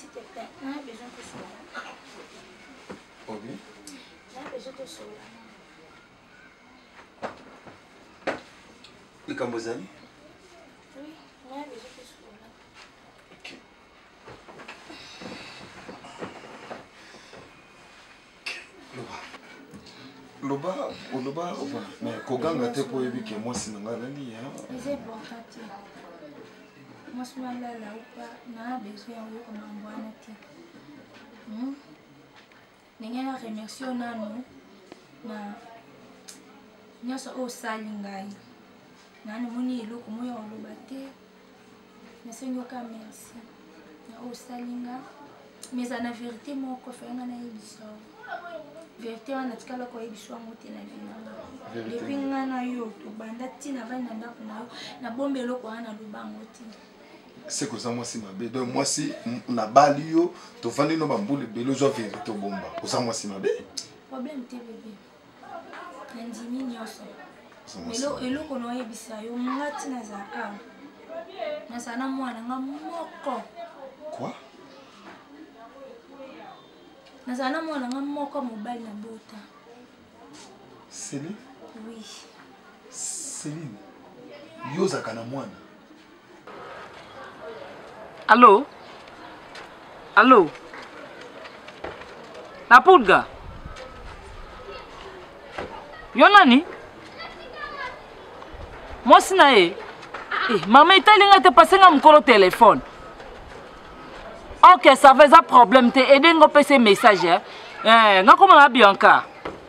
s'il te plaît. On a besoin de cela. Ok. On a besoin de cela. Les Cambozani? Oui, on a besoin de cela. Ok. Loba, mais Koganga te pour éviter que moi sinon là ni hein. C'est important. Moi je suis là ou pas, on a besoin de m'envoyer un petit. Ninguém remercie nanu na nyoso o salingai. Nani muni eloko moyo oloba te. Nasengoka merci. Na o salinga. Mais na vérité moko fenga na yebiso. Vérité wana tikala ko yebiso ngote na vina. Depuis ngana yo to banda tina vana ndako na yo na bombe eloko wana lubango te. C'est que ça moi si ma bé donc moi si na bali yo to fandi no bambule belo zo vérité bomba. Ko ça moi si ma bé. Problème te bébé. Nandimi nyoso. Eloko no yebisa yo ngati na za a. Na sana mwana nga moko. Quoi? Na sana mwana nga moko mobile na bota. Céline? Oui. Céline. Yo zakana mwana. Allô? Allô? La Pulga? Yo nani? Moi sinae. Maman italinga te passer na mkolo téléphone. OK, ça fait un problème te aider ngo pese message. Nga comment na Bianca?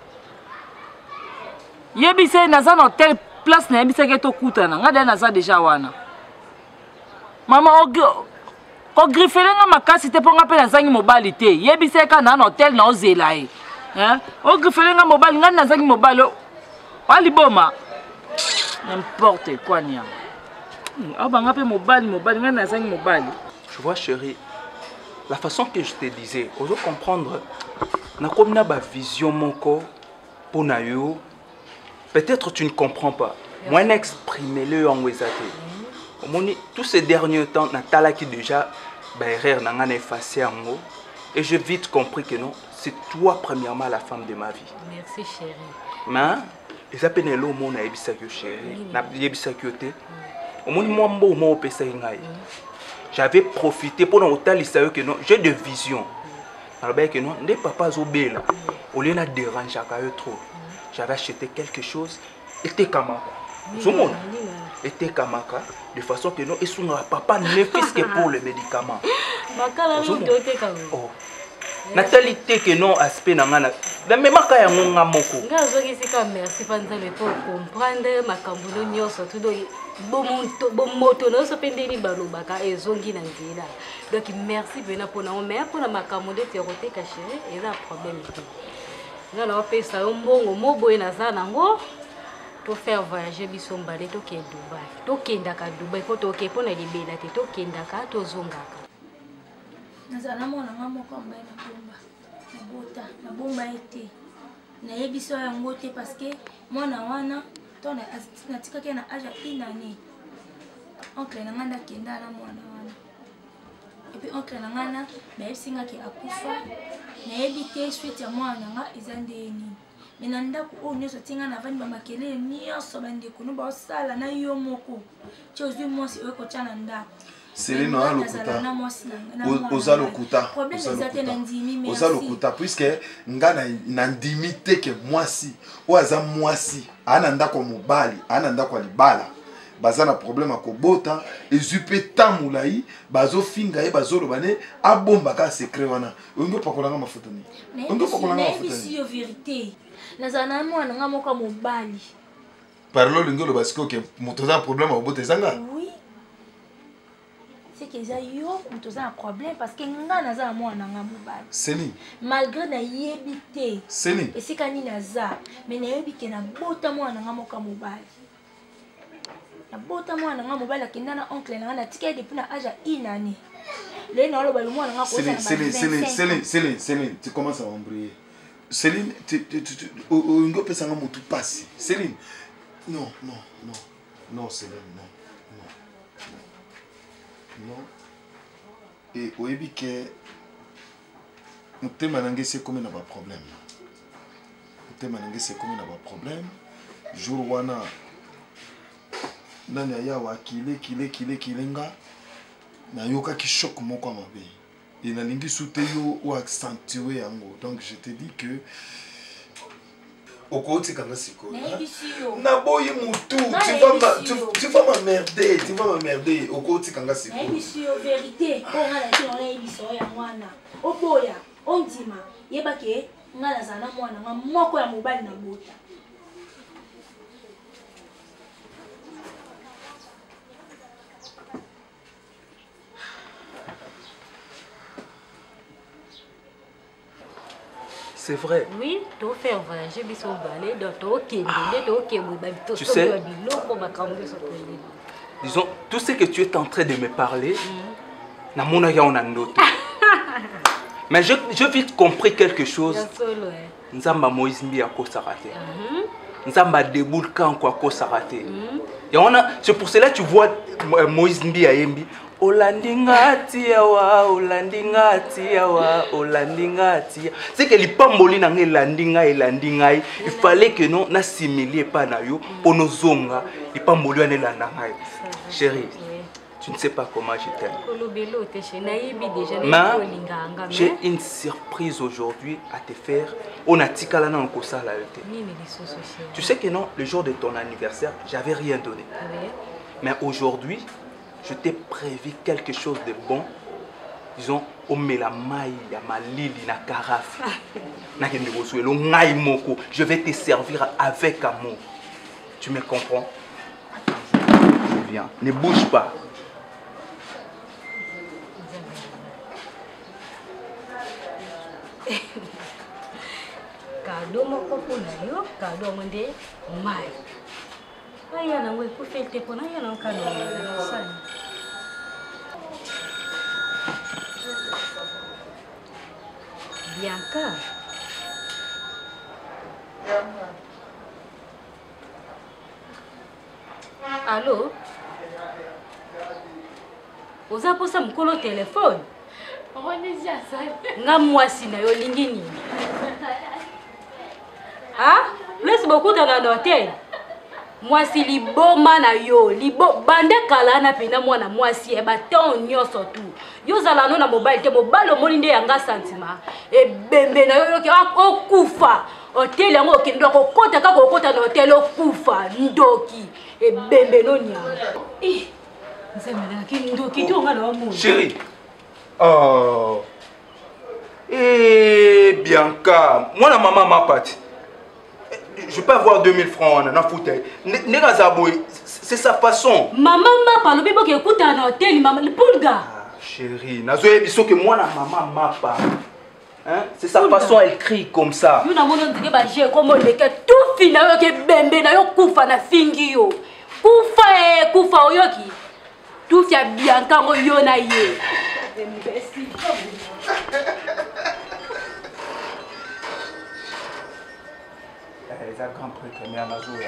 Yebise na za hôtel place na yebise ke to kutana. Nga de na za déjà wana. Maman ko griffele nga makasi te ponga pe na zangi mobile te. Yebise ka na hôtel na ozela e. O griffele nga mobile nga na zangi mobile. Wali boma. N'importe quoi nia. Ah bah ngape mobile nga na zangi mobile. Tu vois chérie, la façon que je te disais, oso comprendre na comme na ba vision moko pour na yo. Peut-être tu ne comprends pas. Moi n'exprimer-le en wezate. Tous ces derniers temps, Natala qui déjà n'a effacé en haut. Et j'ai vite compris que non, c'est toi premièrement la femme de ma vie. Merci chérie. Mais, et ça peine l'eau, mon aïbisakio chérie. N'aïbisakio te. Au moins, moi, mon j'avais profité pour nous dire que non, j'ai des visions. Alors, que non, les papas au bel, au lieu de déranger trop. J'avais acheté quelque chose et t'es comme était kamaka de façon que non et son papa ne fils que pour les médicaments. Oh. Natalité que non aspect nangana. La même ka ya ngonga moko. Ngazo kisika merci panzale pour comprendre makambulo nyoso tout do bomoto no so pendeli balobaka ezongi na nzela. Donc merci bena pour na mais pour na makambulo te roté caché et là problème. Ngana opesa mbongo moboye na za nango. Pour faire voyager biso mbale to ke Dubai. To kendaka Dubai ko to ke pona libela te to kendaka to zongaka. Nazana mona nga moko mbaye na bomba. Na bota, na bomba ete. Na yebiso yango te parce que mwana wana to na tikaki na âge inane. Oncle na nganda kenda na mwana wana. Et puis oncle na ngana ba yebisinga ke akufa. Na yebite suite ya mwana nga ezandeni. Mais nandaku o nyoso tinga na vani ba makele nyoso bandeko no ba sala na yo moko chozi mwasi o ko tana ndako Céline a lokuta oza lokuta oza lokuta puisque nga na ndimite ke mwasi o aza mwasi ana ndako mobali ana ndako libala baza na problème ko bota ezupe tamulai bazo finga e bazo lobane abomba ka secret wana ongo pakolanga mafuta ni ongo pakolanga mafuta ni c'est vérité. Nazana mwana nga moko mobali. Parlo lingolo basiko ke motoza problème au bote zanga. Oui. C'est que ça yo motoza un problème parce que nga naza mwana nga mobali. Céline. Malgré na yebité. Céline. Et c'est kani naza mais na yebike na bota mwana nga moko mobali. Na bota mwana nga mobali akenda na oncle na na tika depuis na âge inane. Le na loba le mwana nga ko Céline, tu commences à m'embrouiller. Céline, on peut penser à mon tout passé. Céline, non, Céline, non. Et oyebi ke mutema nange c'est comme na ba problème. Mutema nange c'est comme na ba problème. Jour wana nani aya wa kile nga na yoka ki choc moko mabe. Et na lingi soute yo ou accentuer yango. Donc je te dis que Okoti kanga siko. Na boye mutu, tu vas m'emmerder, Okoti kanga siko. Na biso vérité, on a la télé biso ya mwana. Oboya, ondima, yebake ngala zana mwana nga moko ya mobali na bota. C'est vrai. Oui, tu vas faire voyager biso balé donc tu sais, disons, tout ce que tu es en train de me parler, mais je vite compris quelque chose. Nzamba Moïse Mbia ko sarate. Nzamba déboule quand quoi ko sarate. C'est pour cela que tu vois Moïse Mbia Yembi. Olandingati yawa, olandingati yawa, olandingati. C'est que les pamboli n'angé landinga et landingai. Il fallait que nous n'assimilions pas nayo pour nos zonga. Les pamboli n'angé landingai. Chérie, tu ne sais pas comment je t'aime. Mais j'ai une surprise aujourd'hui à te faire. On a tikala na nkosa la yote. Tu sais que non, le jour de ton anniversaire, j'avais rien donné. Mais aujourd'hui, je t'ai prévu quelque chose de bon. Disons, on met la maille, il y a ma lili, na carafe. Je vais te servir avec amour. Tu me comprends? Je viens. Ne bouge pas. Cadeau mon copain yo, cadeau mon dé, maille. Aya na we ku fete pona ya na kano na sana. Bianca. Allô? Oza posa mkolo téléphone. Onezia ça. Nga mwasi na yo lingi nini? Ah? Laisse beaucoup dans l'hôtel. Mwasi liboma na yo, bande kala na pena mwana mwasi e baton nyoso tu. Yo zala no na mobile te mobile omoni nde yanga sentiment. E bembe na yo ki okufa. Hotel yango okendo kokota kaka okota na hotel okufa ndoki. E bembe no nya. Nzemela ki ndoki to ngala wa mo. Chérie. Oh. Eh Bianca, moi la maman m'a parti. Je peux avoir 2000 francs en fauteuil. C'est sa façon. Maman m'a parlé, mais bon, écoute un hôtel, maman, le pulga. Chérie, nazoé biso que moi la maman m'a pas. Hein? C'est sa façon, elle crie comme ça. Nous n'avons pas dit que j'ai comme le que tout final que bembe na yo kufa na fingi yo. Kufa oyoki. Tout fait bien quand yo na ye. Imbécile. Les grands prêtres, mais à Nazoya.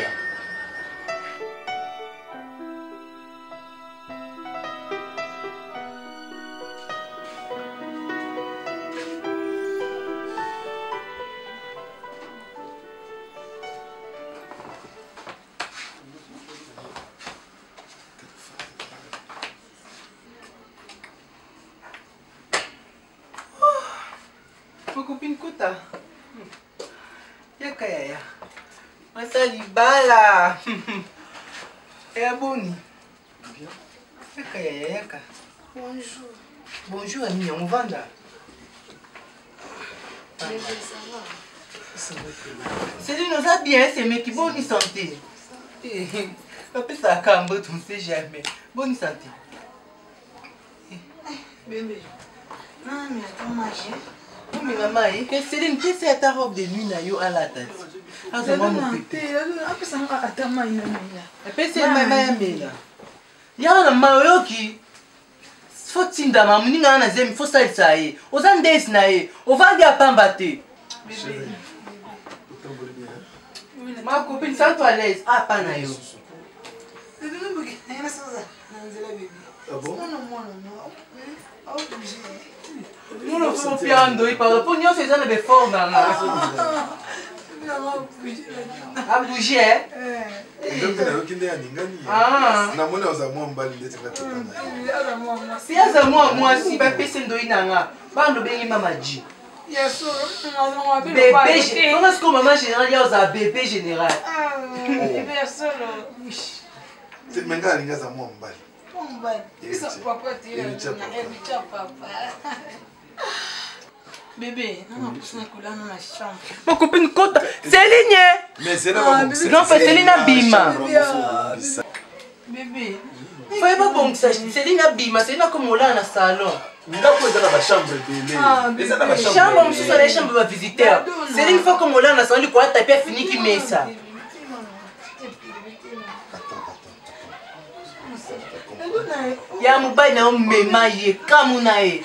Ma copine Kota. Yaka. Masali bala. Et Boni. Yaka. Bonjour. Bonjour Ami, on va là. Bébé, ça va? C'est lui nous a bien, c'est mais qui bonne santé. Papa ça cambo, tu ne sais jamais. Bonne santé. Bébé. Non mais attends moi j'ai. Mais maman, Céline, qu'est-ce que c'est ta robe de nuit à la tête? Ah, c'est moi mon petit. Après ça, attends moi il Après c'est maman là. Il y a un maillot qui faut tinda mamuni ngana zemi faut ça ça y. Ozan des nae, on va dire pas battre. Ma copine ça toi à l'aise. Ah pas na yo. Ah bon? Nous le faisons piano, il parle pour nous, c'est ça le fort dans la. À bouger, hein? Si à moi, si pas personne de inanga, pas nous béni mamaji. Bébé, comment est-ce que maman générale y a un bébé général? Bébé solo. C'est maintenant il y a un moi mbali. Bébé, non, plus na couleur dans la chambre. Ma copine Kota, Céline. Mais c'est là non, Céline Abima. Bébé. Faut pas bon ça, Céline Abima, c'est là comme on l'a dans le salon. Ndako eza na ba chambre belé. Eza na ba chambre. Chambre monsieur sur les chambres de visiteurs. Céline faut comme on l'a dans le salon, quoi taper fini qui met ça. Ya mobile na mema ye kamuna ye.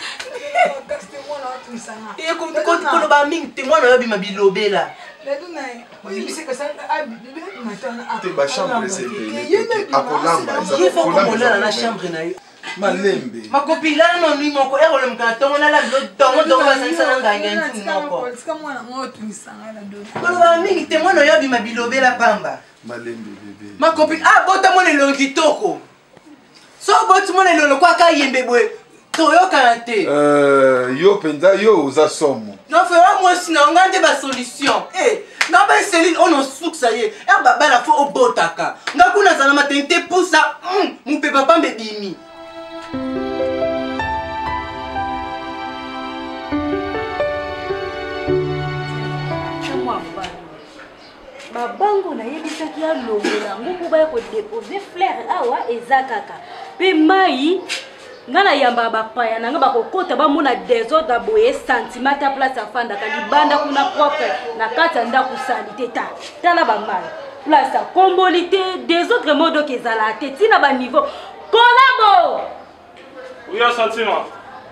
Et quand ba mingi te mwana yobi mabilobela. Te ba chambre c'est akolamba Il faut qu'on l'a dans la chambre na yo. Malembe. Ma copine là non lui mon ko ero le mkato na la dongo ba sanisa na nganga nti moko. Quand ba mingi te mwana yobi mabilobela pamba. Malembe bébé. Ma copine bota mwana longi toko. So bota mwana lolo kwa ka yembe boy. Yo penza yo oza somo. Non frère moi si na ngande ba solution. Na ba Céline on en souk ça y est. Baba la fo obotaka. Ngakuna zana matente pour ça. Mon papa pas me bimi. Babango na yebisaki ya longola nguku ba ko déposer fleur awa ezakaka. Pe mai ngana yamba bapaya nanga bakokota bamona désordre boye sentiment ta place afanda kalibanda kuna propre na kata nda kusalite ta tala ba mal place a combolité des autres modes que ezala te tina ba niveau kolabo oui un sentiment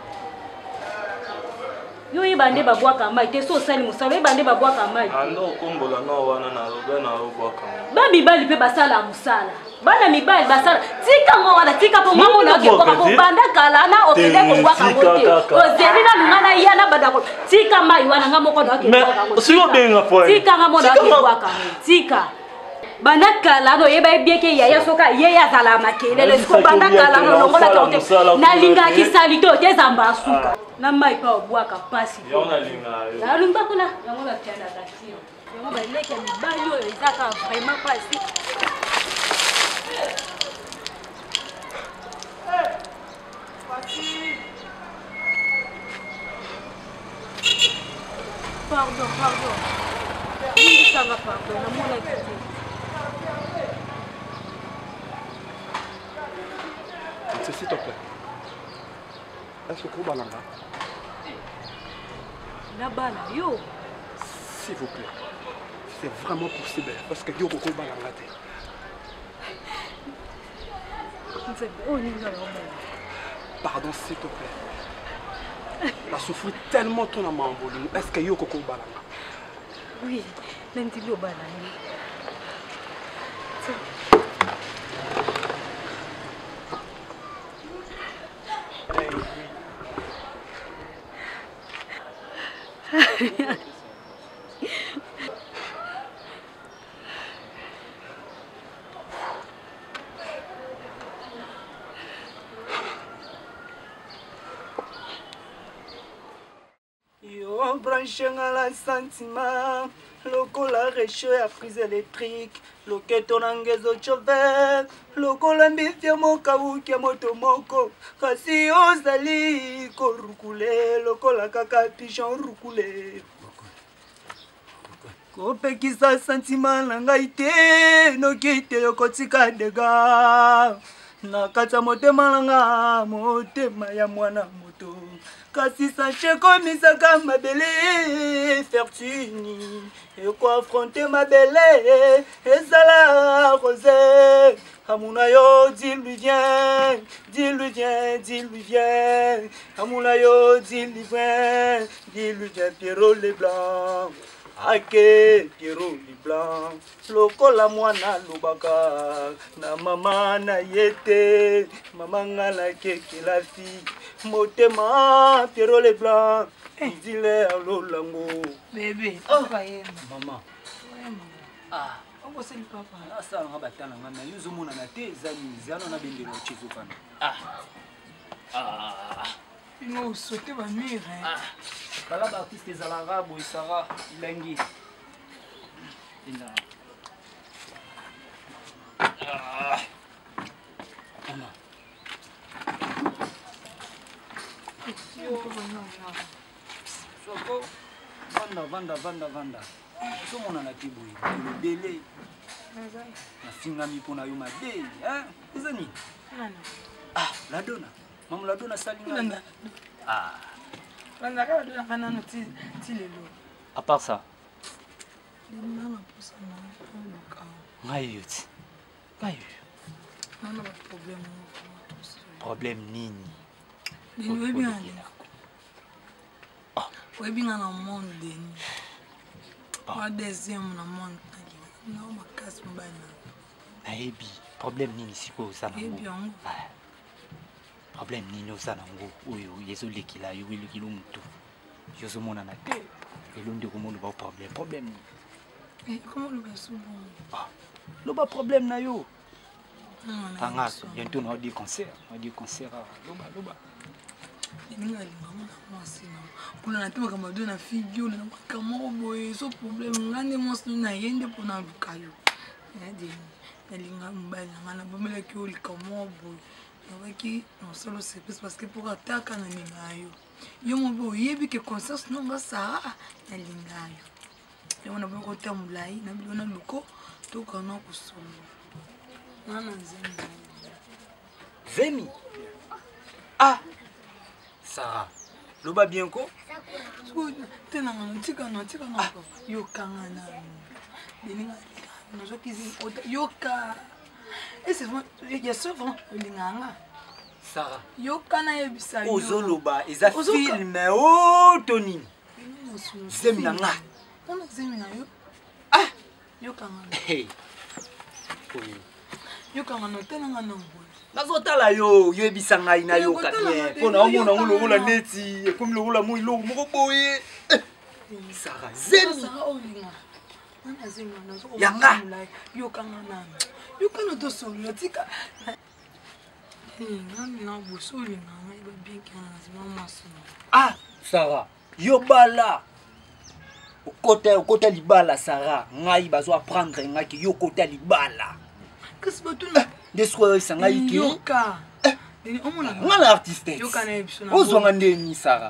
yo yebande babwaka mai te so sali musalo yebande babwaka mai ando kombola no wana na robe na robwaka babi bali pe basala musala bana mibali basala tika ngo wana tika po mamo na ke ko banda kala na okende ko kwa kamote ozeli na ngana yana bada ko tika mai wana ngamo ko na ke kwa kamote sio benga point tika ngamo na ke kwa kamote tika banda kala no yeba ebieke ya soka ye ya zala makele le ko banda kala no longola ka na linga kisalito te zamba suka na mai pa obwaka pasi yo na linga yo na lumba kuna ngona tena tatio yo ba leke mibali yo ezaka vraiment pasi. Pardon. Oui, ça va, pardon. S'il te plaît. Est-ce que vous avez la balle, yo. S'il vous plaît. C'est vraiment possible. Parce que yo, vous avez pardon, s'il te plaît. La souffre tellement ton amant. Est-ce que yo koko balanga? Oui, l'intérieur balanga. Yo branché à la sentiment, lokola réchaud à prise électrique, loketo nangezo chauffeur, lokola mbifia moka ukia moto moko, kasi ozali korukule, lokola kaka pigeon rukule. Kopekisa sentiment nanga ite, noki te yokotika dega, nakata motema nanga, motema ya mwana moto. Kasi sache komisaka mabele fortune et quoi affronter ma belle et ça la rosée amuna yo dis-lui viens amuna yo dis-lui viens Pierrot les blancs ake kiroli blanc lokola mwana lobaka na mama na yete mama ngala kekela fi motema kiroli blanc izile alolango bébé mama okoseli papa asala nga batala nga na yo ozomonana te eza mizano na bendelo ochezo kana bino osote bamire bala baartiste ezalaka boye sara ilangi soko vanda ozomonana te boye elobele nafingami mpo na yo mabe eza nini ladona mama ladona salinga bandaka badonaka nano ti lelo à part ça nana posana oluka ngai yo ti ngai nana baproblème problème nini deni oyebi nga nalingako oyebi nga na monde deni wa deuxième na monde nao makasi mobali na nayebi problème nini sikoyo oza nayebi yango problème nini oza nango oyo ezolekela yo elekeli motu yo ozomonana te elo nde komoloba problème nini comment oloba sobo loba problème na yo tangaka bientôt na odi concert loba eninga lingango na mwasi na kuna na te makambo ado na figi oyo na makambo boye so problème nga nde mwasi na ye nde mpona luka yo nalinga mobali na nga nabomelaki oyo likambo boye nabaki nosolo surprise parce que mpo ataka nalinga yo mobe oyebi ke conscience nonga sara nalinga yo yango naboyi kota molai na bilo na luko tokana kosolo nana zemi Sarah loba bien ko te nanga tikana yokanga na deninga nazokizi yoka ese ya souvent olinganga Sarah yoka na yebisa yo ozoloba eza film o tonini zemi na nga nana zemi na yo yokanga yokanga no te nanga nango nazotala yo yebisa ngai na yo katien mpona omona ngo lokola neti ekomi lokola mo iloko moko boye Sarah zemi yanga yokanga nana yokana tosolola tika na bosolinganga ebabienkianazimamasono Sarah yo bala okota libala Sarah ngai bazo apprendre ngaki yo kota libala kasi batuna desiko esanga iki yoka nga na artiste ozwanga ndeni Sarah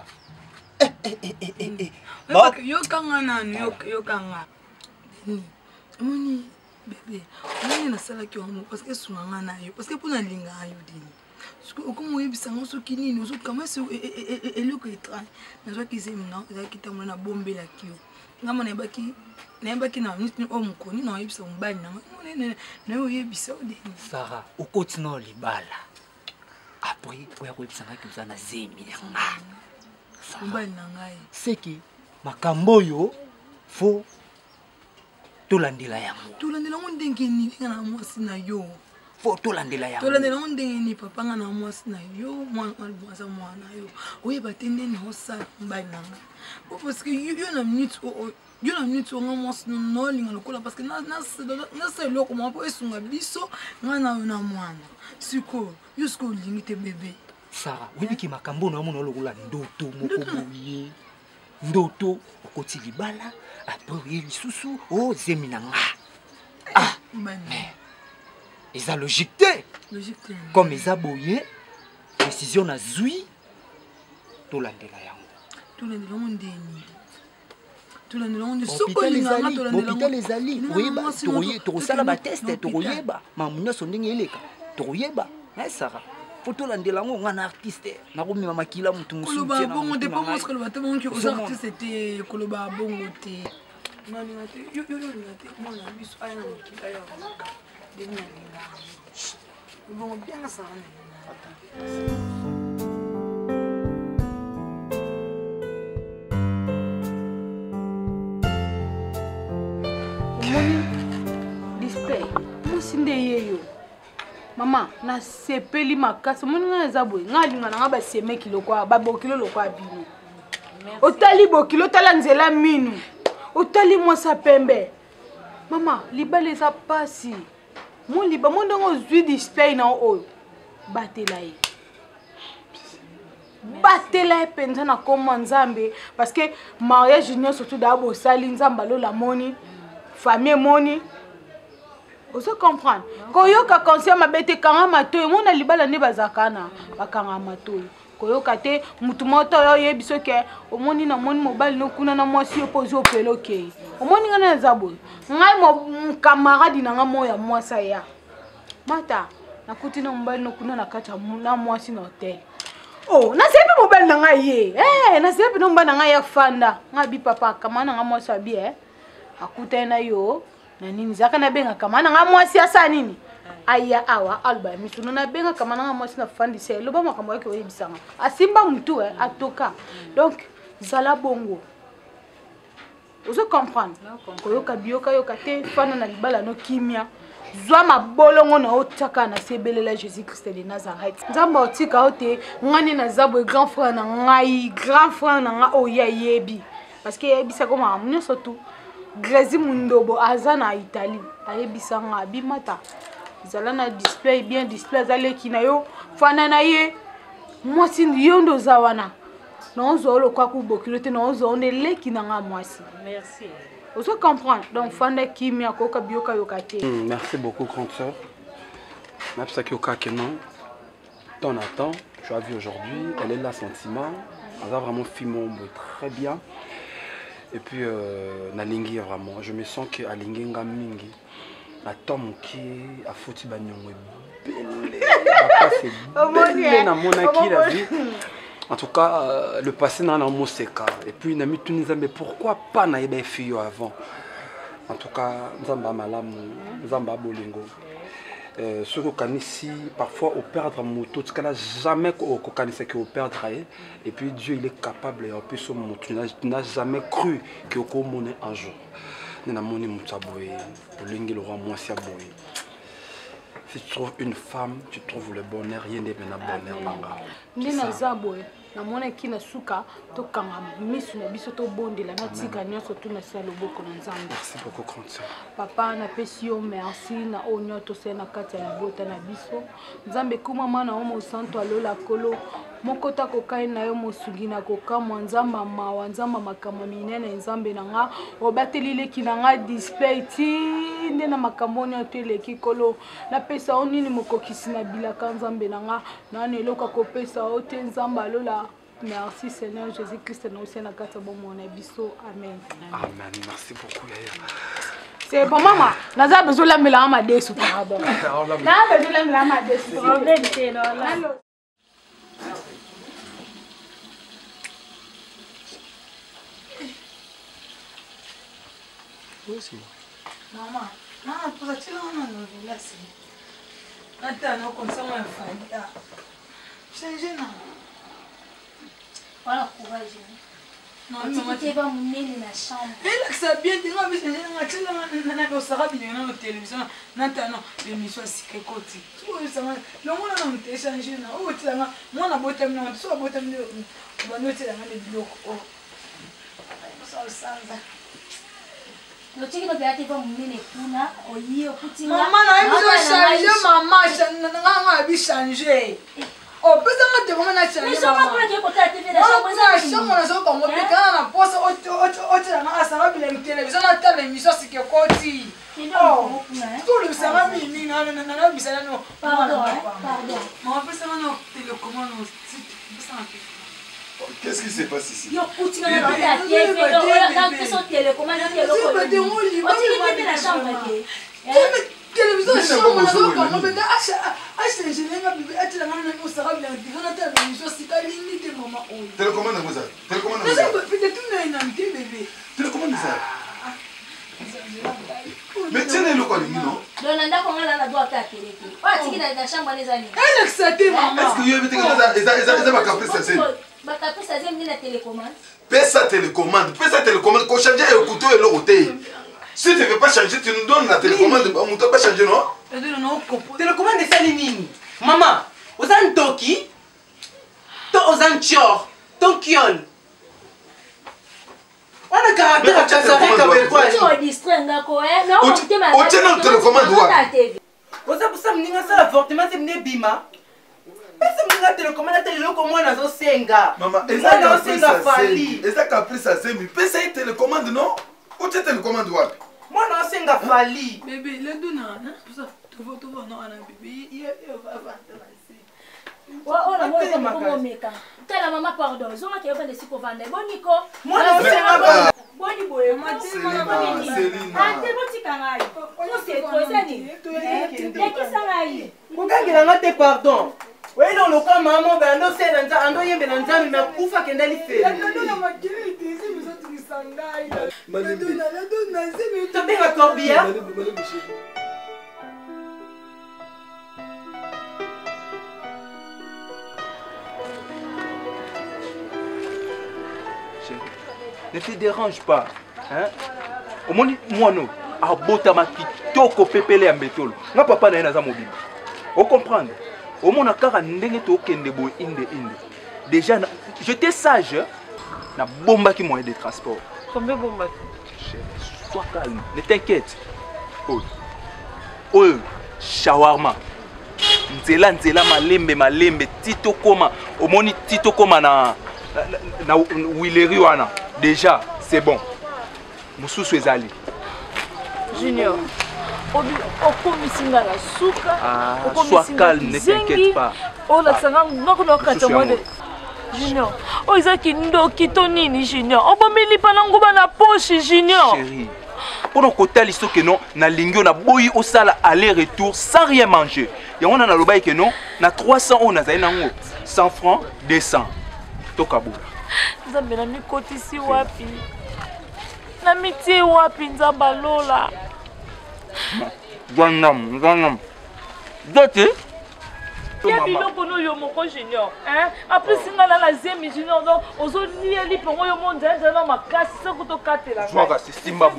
yokanga nanu yokanga omoni bebe omoni nasalaki wango parce que esunganga na yo parce que mpo nalingaka yo deni okoma oyebisanga soki nini ozokama ese eloko étrange nazwaki zeminga ezalaki ntango nabombelaki yo ngama nayebaki na minute oyo mokoni na oyebisa mobali nanga naye oyebisa o deni Sarah okoti na libala apres oya koyebisangaki oza na zemi yanga mobali na ngai seki makambo oyo fo tolandela yango ndenge nini nga na mwasi na yo fo tolandela yango ndenge nini papa nga na mwasi na yo aza mwana yo oyeba te ndeni osala mobali na nga parce que yo na minute onga mwasi nolinga lokola parce que nasa eloko mwa mpo esunga biso nga na yo na mwana sikoyo yo sikoyo olingi te bebe Sarah oyebiki makambo na omona olokola ndoto moko boye ndoto okoti libala apres oye lisusu ozemi na nga eza logique te comme eza boye décision nazwi tolandela yango hôpital ezali oyeba tokosala bateste tokoyeba mamu nyonso ndenge eleka tokoyeba Sarah po tolandela yango nga na artiste nakomema makila motu mosuoloba bongo te po mosikoloba te bongo oza artiste te koloba bongo te nalinga te yolinga te mwana biso aya na mokila ya deni nalinga bongo bianga sara nalinga mwasi nde ye yo mama nasepeli makasi omoni nga eza boye nga alinga na nga basemeki lokwa babokilo lokwa bino otali bokilo otala nzela minu otali mwasi pembe mama libala eza pasi mo liba mo ndenge ozwi display na oyo batela ye mpenza na komwa nzambe parce que mariage nyonso surtout daa bosali nzambe alola moni famille moni ozo comprendre koyoka conscient mabe te kanga matoyi mona libala nde bazalaka na bakanga matoyi koyoka te mutu moto oyo oyebi soki omoni namoni mobali nokuna na mwasi yo mpo ozwi opele okei omoni nga na eza boye ngai camarade na nga moya mwasa ya mata nakuti na mobali nokuna na kati na mwasi na hotel oh nasebi mobali na ngai ye nasebi na mobali na ngai ya fanda ngai bi papa kama na nga mwasi abi akuta na yo na nini zaka na benga kama na nga mwasi asa nini aya awa alba misuno na benga kama na nga mwasi na fandi se loba makambo yake oyebisanga asimba mutu atoka donc zala bongo ozo comprendre koyoka bioka yoka te fana na libala no kimia zwa mabolongo na otaka na sebelela Jésus Christ de Nazareth nzamba otika ote ngani na zabo grand frère na ngai grand frère na nga oya yebi parce que yebisa koma amunyo surtout Grezi Mundobo aza na Italie ayebisa nga bimata zala na display bien display zaleki na yo fana na ye mwasi yondo zawana naozo lokwa ku bokilo te naozo onde leki na nga mwasi merci. Vous comprenez? Donc, Fanda Kimia Koka Bioka Yokate. Merci beaucoup, grande sœur. Napsaki Okakeno, ton attend, tu as vu aujourd'hui, elle est là, sentiment. Elle a vraiment fait mon bout très bien. Et puis, Nalingi vraiment, je me sens que Alingi Ngamingi, la tom qui a foutu Banyongo, belle, la vie. En tout cas, le passé n'a pas de et puis, il a mis tout le monde, mais pourquoi pas naïbe fille avant? En tout cas, Nzamba Malam, Nzamba Bolingo. Ce qu'on ici, parfois, on perd un moto, ce qu'on n'a jamais connaissé qu'on perdre. Et puis, Dieu, il est capable, et en plus, tu n'as jamais cru qu'il y ait un jour. Nous avons dit que le roi Moissia Boy. Si tu trouves une femme, tu trouves le bonheur, rien n'est bien bonheur. namona kina suka to kanga misu na biso to bondela na tika nyonso to na sala loboko na nzambe. Merci beaucoup grand sœur. Papa na pesi yo merci na onyo to se na kati ya bota na biso nzambe kuma mana o mo santo alola kolo mokota ko kai na yo mosugi na ko kamwa nzamba mawa nzamba makambo minene nzambe na nga obatelile kina nga display ti nde na makambo onyo to eleki kolo na pesa onini mokokisi na bilaka nzambe na nga na neloka ko pesa o te nzamba alola. Merci Seigneur Jésus-Christ, nous sommes à Amen. Amen. Merci beaucoup, Yaya. C'est bon, maman. Nous avons besoin de la mélange de sous. Nous avons besoin de la mélange de sous. Maman, maman, pourrais-tu nous laisser? Attends, on s'en va faire. Changez, non? Voilà, courage. Non, tu vas mener dans la chambre. Elle ça bien, tu vas me changer dans la chambre. On sera bien dans la télévision. Non, l'émission c'est côté. Tu vois ça, le monde a un échange. Oh, tu as moi la botte non, tu sois botte non. On va noter dans les blocs. Oh. Ça ça. Le tiki no beate va mener kuna, oyi okuti. Maman, on a changer maman, on a changer. Oh, peut-être que tu vas changer. Mais ça va pas dire que tu as été dans la chambre. Je suis en train de me faire un poste au télévision, la télévision, c'est que côté. Oh, tout le savant, il n'a pas mis ça. Pardon. Maman, peut-être que tu télécommande. Qu'est-ce qui se passe ici? Yo, tu vas dans la télécommande. La chambre. Télévision chambre na zo kama benda acha njenga bibi ati la mama na usara bila ndivona ta télévision sikali te mama oyo télécommande ngoza télécommande ngoza peut-être tu na ndé bébé télécommande ça mais tiens le quoi non donanda ko ngala na doit ta télé wa tiki na chambre les amis elle accepte maman est-ce que yo bete ça ba capter ça c'est ba capter ça c'est na télécommande pesa télécommande ko changer écouter le côté Si tu ne veux pas changer, tu nous donnes la télécommande. On ne peut pas changer, non? Télécommande est ça, Nini. Maman, aux Antoki, aux Antior, ton kiol. On a caractère à Kassaré avec quoi? Tu es distrait, d'accord? Mais on tient notre télécommande. Vous savez pour ça, vous avez ça fortement, c'est venu Bima. Mais c'est venu télécommande, la télé, comme moi, dans un senga. Maman, est-ce que après ça, c'est mieux? Peut-être une télécommande, non? Où tu as télécommande? Moi, non, c'est un fali. Bébé, le douna, tu vas non, bébé, il va la maman, pardon. Ils ont qui fait des sites pour vendre. Bon, Nico. Moi, non, c'est un bon, Nico. c'est pardon. Oui, non, le cas, maman, ben, non, c'est un ando yembe na nzambe, mais kufa kenda li fait. Tu bien la corbillard? Ne te dérange pas. Hein? Au moins, moi, non. À Botama qui toko pépélé à Mbetolo. Nga papa na naza mobile. Vous comprenez? Au moins, on a ndenge to kende boy inde. Déjà, j'étais sage. Na bomba qui moyen de transport. Combien de bomba? Sois calme, ne t'inquiète. Oh, shawarma. Nzela malembe tito koma. Au moins, tito koma na Willery wana. Déjà, c'est bon. Moussousou ezali. Junior, sois calme, ne t'inquiète pas. Junior, Isaki ndoki tonini Junior. Obomeli pananguba na poche Junior. Chérie, pendant que tu as que non, na lingyo na boyi au sala aller-retour sans rien manger. Et on a na lobaï que non, na 300 on a zainango 100 francs 200. Tokabula. Nzambe na mikotisi wapi? Na mitie wapi nzamba lola? Ganam. Dote? Ya biloko no yo moko Junior, hein? Après singa na la zemi Junior donc ozo lié li pongo yo monza na makasi se kuto katela. Joga c'est Simba.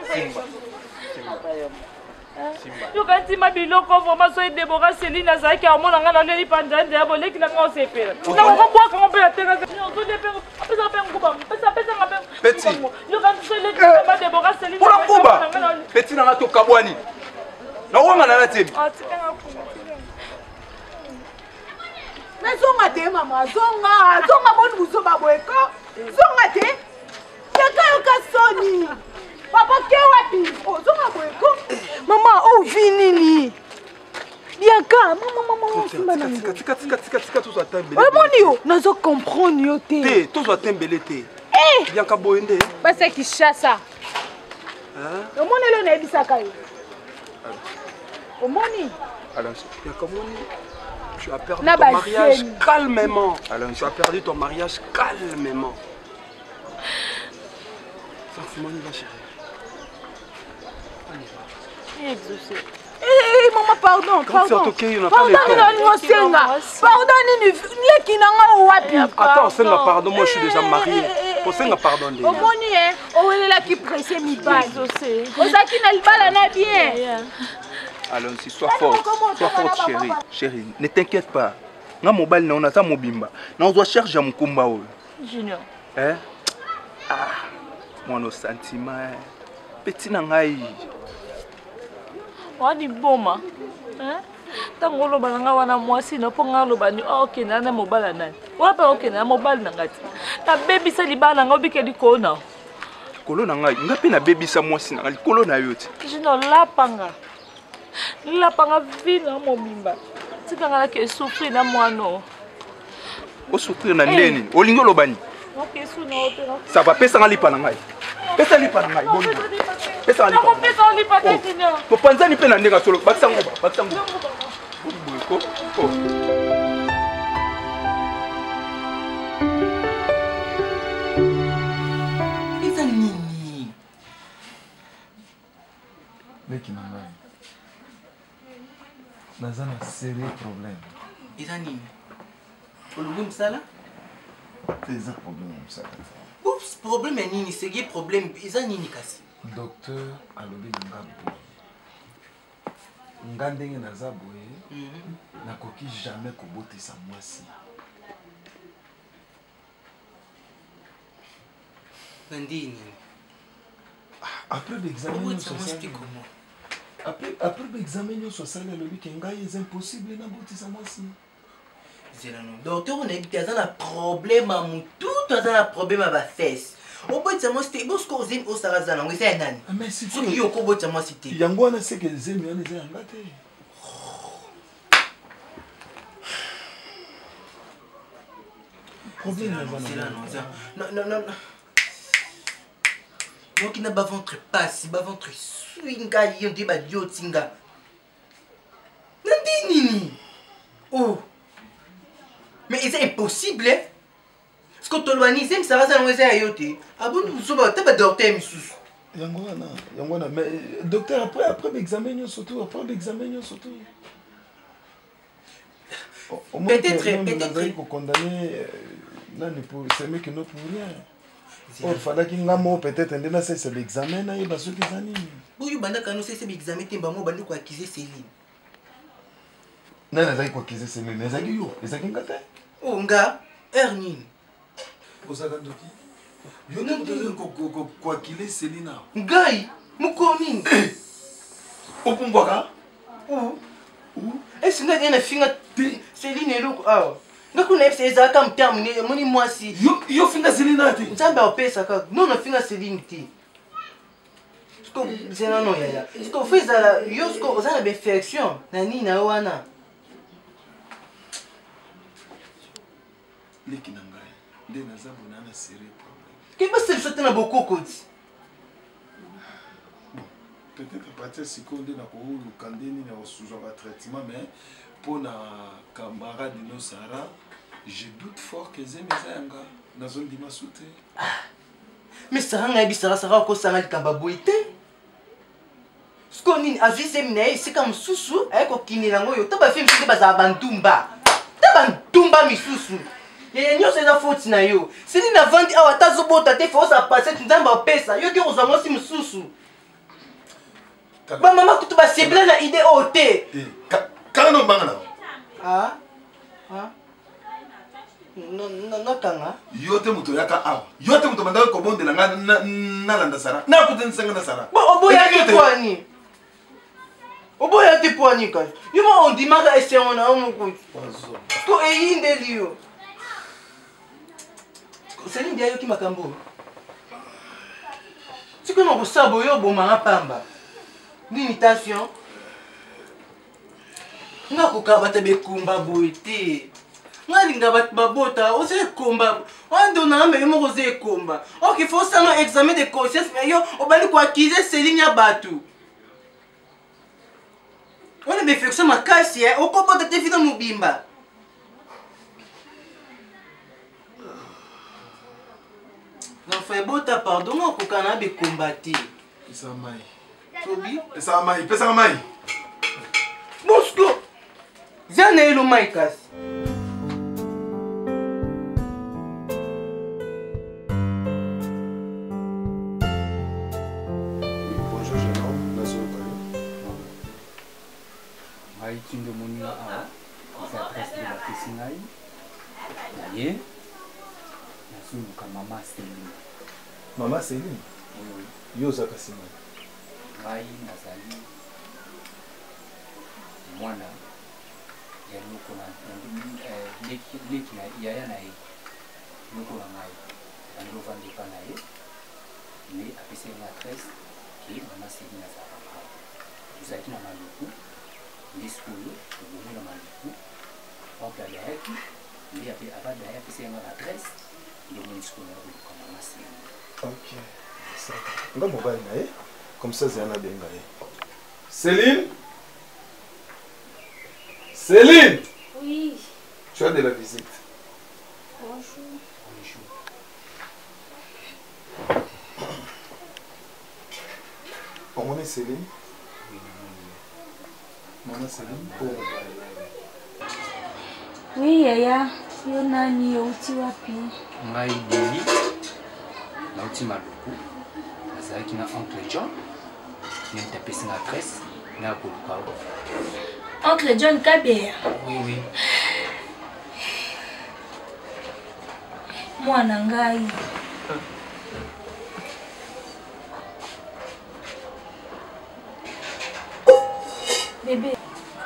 Yo kanti ma biloko vraiment so Deborah Céline azaki a mona nga na leli pandande ya boleki na nga osepela. Na ko boa ka ngopela tenga zo de pengo pesa pengo ba pesa nga pengo. Petit. Yo kanti so leki ma Deborah Céline. Pour kuba. Petit na to kabwani. Na wonga na tebi. Ah tikanga ku. Mais zonga te mama, zonga boni buso babweko. Zonga te. Yaka soni. Papa ke wapi? Oh zonga bweko. Mama oh vinini. Yaka mama simba na ngo. Tika tout ça tembele. Moni yo, nazo comprendre yo te. Te, tout ça tembele te. Bianca boende. Basa Kishasa. Omoni le na ebisaka yo. Omoni. Alors, Bianca moni. Tu as perdu ton mariage calmement. Alors, tu as perdu ton mariage calmement. Sans fumoni va chérie. Maman, pardon. Pardon, attends, Senga, pardon, moi je suis déjà marié. Pour Senga, pardon. Allons-y, sois forte, chérie. Ne t'inquiète pas. Nga mobile na onata mobimba. Na on doit chercher mon kumba o. Junior. Hein? Ah, mon sentiment. Petit na ngai. Wani boma. Hein? Tango lo balanga wana mwasi no ponga lo bani okay na mobile nani. Wala pa okay na mobile na ngati. Na baby sa libana nga obike likona. Kolo na ngai, nga pe na baby sa mwasi na likolo na yote. Junior lapanga. Lapanga vina mobimba. Tika ngala ke souffrir na mwano. O souffrir na ndeni. O lingo lo bani. Okay su na opera. Ça va pesa ngalipa na ngai. Pesa lipa na ngai bongo. Pesa lipa. Na pesa lipa tetino. To panzani pe na ndenga solo. Baksango. Bongo. Oh. Eza nini? Meki na ngai. Naza na sérieux problème. Eza nini? Olubu msala? Eza problème msala. Oups, problème nini? Sérieux problème. Eza nini kasi? docteur alobi nanga boye nga ndenge naza boye nakoki jamais kobotisa mwasi nandini après l'examen après l'examen nyonso asali alobi ke ngai eza impossible nabotisa mwasi docteur onayebi te aza na problème ya motu to aza na problème ya bafese obotisa mwasi te bosko ozemi osala aza nango eza ya nani soki yo okobotisa mwasi te yango wana seke zemi wana eza yanga te problème noki na baventre pasi baventre swinga yo nde badiotinga nandi nini oh mais eza impossible parceque tolwani ezemisaka aza nango eza ya yo te abondu mosuba ata badocteur misusu yango wana mais docteur après l'examen nyonso to après l'examen nyonso to peut-être kokondamne nani pour c'est que non pour rien il fallait qu'il ngamo peut-être ndena c'est l'examen na yeba soki eza nini boyo bandaka no c'est l'examen te mbamo bandi ko accuser Céline nani azaki ko accuser Céline ezaki yo ezaki ngate oh nga nini osaka ndoki yo nani ko accuser Céline ngai mukomi opumbwaka est-ce que na finga Céline eloko awa ngakuna efse ezalaka mtamu moni mwasi yo finga Céline te nzambe apesa kaka nono finga Céline te siko zena no yaya siko fezala yo siko oza na perfection na nini na wana leki na ngai nde naza bona na sérieux problème ke basi sote na bokoko ti peut-être à partir siko nde na koluka nde nini na kosuzwaka traitement mais pour na camarade no Sarah je doute fort que zemi eza yanga nazondima su te mais Sarah ngai bisara Sarah okosanga likamba boye te siko nini azwi zemi na ye esika mosusu aye kokinela yango oyo ta bafe misusu bazala bantumba misusu yeye nyonso eza foti na yo sili na vandi awa ata azobota te fosa pasete nzambe apesa yo ke kozwa mosi mosusu bamama kutu basebla na ide oyo te kanga nombanga na nakanga yo te moto yaka awa yo te moto bandaki kobondela nga nalanda Sara nakutenisanga na Sara oboya te poani oboya te poani kasi yo ma ondimaka esengo na yo mokutu to eyindeli yo Céline dia yoki makambo siko na kosaba oyo obomanga pamba nini tension nga koka bata bekumba boye te nga linga bato babota oza ekomba wandona ambe yo moko oza ekomba ok fo osanga examen de conscience mais yo obali koakize Céline ya bato wana befection makasi okobota te vina mobimba Enfin, bota pardon, on peut quand même combattre. Pesa mai. Tobi? Pesa mai. Bosco. Zana elo mai kasi. Bonjour jeune homme, nazo kayo. Mai tindo moni a. Esa adresse de la Tessinai. Naye. Mama Céline. Mama Céline? Yo zaka sima. Ngai nazali mwana ya loko na leki na yaya na ye loko na ngai ando vandi pa na ye mais apesi na adresse ki Mama Céline azalaka tozalaki na maluku nde sikoyo tobomi na maluku oncle ayaki nde abada ye apesi na adresse. Ok, ça. On va mobile nae, comme ça Zana benga ye. Céline? Céline? Oui. Tu as de la visite. Bonjour. On est Céline? Maman Céline? Pour... Oui, Yaya. Yo nani, uti wapi? Ngai Deli. Nauti maluku. nazalaki na oncle John nde tapesi na adresse na koluka Oncle John Kabea. Oui. Mwana ngai. Bébé.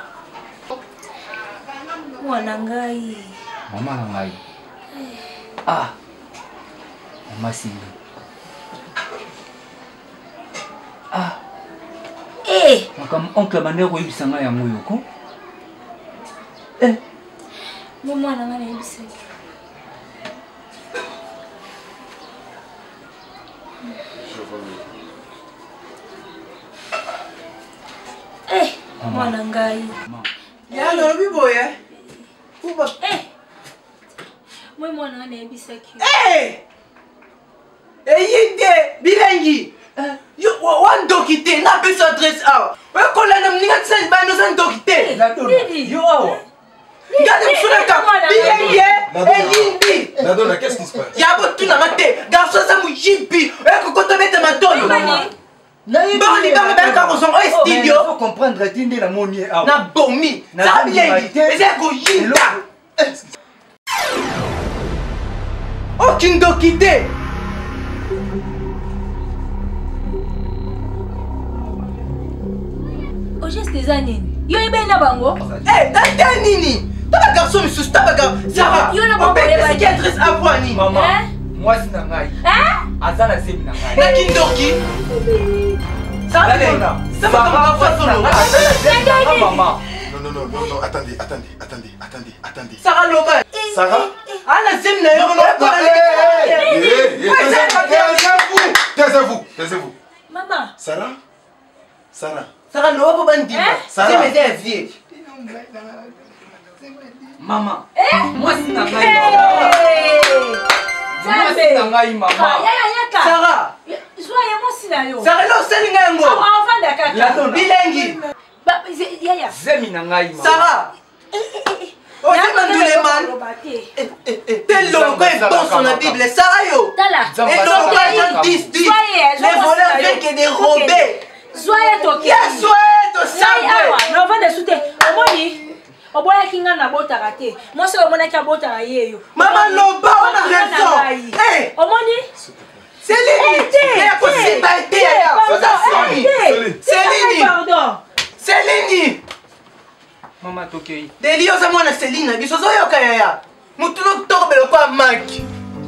Mwana ngai. Mama na ngai. Ah. Mama Simbi. Ah. Eh. Makam oncle bande ko yibisa ngai ya moyo ko. Mwana ngai na yibisa. Mwana ngai. Ya lobi boye. Kuba. Moi mwana ngai na yibisa ki. Eyinde bilengi. Yo wan dokite na beso adresse awa. We kola na mninga tsani ba no san dokite. Yo awa. Regarde msunaka bilengi eyindi. Nadona, qu'est-ce qui se passe? Ya bo tuna mate. Garçon sa mujipi. We kokota bete matoyo. Bon, les gars, ben quand on s'en va studio. Faut comprendre tinde la monier. Na bomi. Ça bilengi. Mais c'est goyinda. Aucune dokite. Au geste des années. Yo ebe na bango. Tata nini? Tata garçon me sous tabaga. Sarah. Yo na bango eba qui adresse à voi ni. Maman. Moi c'est na ngai. Azana c'est na ngai. Na kindoki. Ça va. Ça va pas solo. Maman. Non, attendez. Sarah Loba. Sarah? Ana zem na yo Taisez-vous. Maman. Sarah? Sarah Loba bandi. Sarah. C'est mes vieux. Maman. Moi c'est na ngai. Moi c'est na ngai maman. Sarah. Soyez moi si na yo. Sarah lo selinga ngo. Enfant de kaka. Bilengi. Yaya. Zemi na ngai maman. Sarah. Oh, c'est Mandouleman. Tel logo est bon sur la Bible. Sarah yo. Et donc, Jean 10 dit. Les voleurs viennent que dérober. Soyez toqué. Soyez to ça. Non, va de souter. Omoni. Oboya kinga na bota raté. Moi c'est omona ki bota ra yeyo. Maman Loba, on a raison. Eh. Omoni. C'est Lini. Et possible été. C'est Lini. Pardon. C'est Lini. Maman tokei. Delio za mwana Selina biso zo yoka yaya. Mutuno tokobelo kwa maki.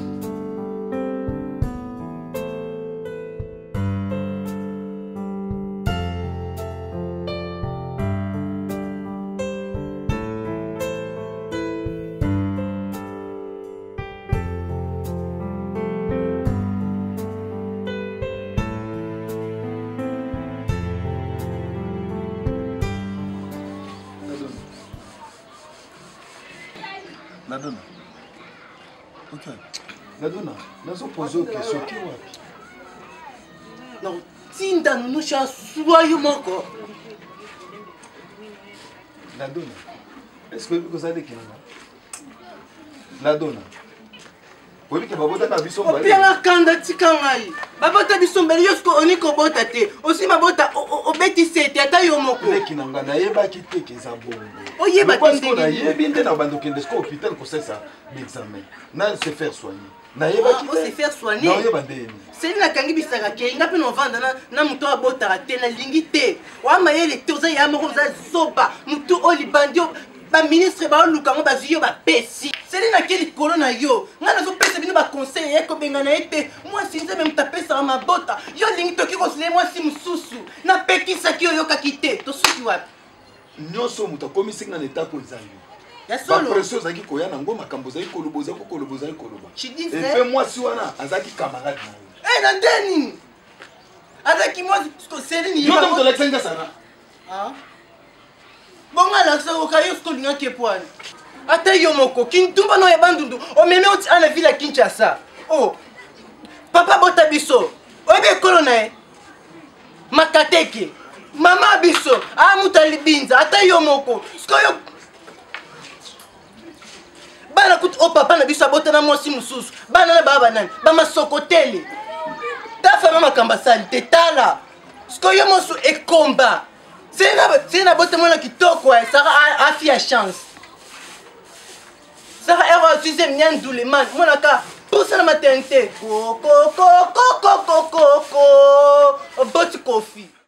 Nadona, nazo poser une question qui wapi? Non, tinda nous cha soyo moko. Nadona. Est-ce que vous avez qui Nadona. Oui, que babota na biso mbali. Opianga kanda tikangai. Babota biso mbali yosko oniko bota te. Osi mabota obeti sete ata yo moko. Leki nanga na yeba kite keza bongo. Oyeba tinde na yebi nde na bando kende ko hôpital ko ça l'examen. Na se faire soigner. Na yeba kite. Se faire soigner. Na yeba ndeni. C'est na kangi bisaka ke ngapi no vanda na muto abota te na lingi te. Wa mayele te oza ya moko za zoba. Muto oli bandio ba ministre ba lukango ba ziyo ba pesi. C'est na keli corona yo. Ngana zo pesa bino ba conseil eko bengana ete. Moi sinze même tapesa ma bota. Yo lingi toki ko sile moi si mususu. Na pekisa ki yo kakite. To suki wapi? Nyonso muta komisi na leta ko zayo. Ya solo. Ba pression zaki ko ya na ngo makambo zaki koloboza ko koloboza ko koloba. Et fait moi si wana azaki camarade na yo. Eh na ndeni. Azaki moi ko Céline yo to l'exenga sana. Ah. Bonga la so ka yo sko linga ke poani. Ata yo moko kintumba no ya bandundu. O meme oti ana villa Kinshasa. Oh. Papa bota biso. Obe kolona e. Makateke. Mama biso. Amuta libinza ata yo moko. Sko yo bana kut o papa na biso abota na mwasi mususu. Bana na baba nani. Ba masokotele. ta femme makamba salité tala sikoyo mosu ekomba c'est na bote mona kitoko saka afi a chance saka erreur 6e nyan douleman mona ka pour ça la maternité coco boti kofi